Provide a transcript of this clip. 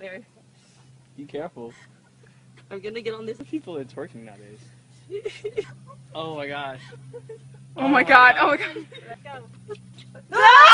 There. Be careful. I'm gonna get on this. People are twerking nowadays. Oh my gosh. Oh my god, oh my god. Let's go.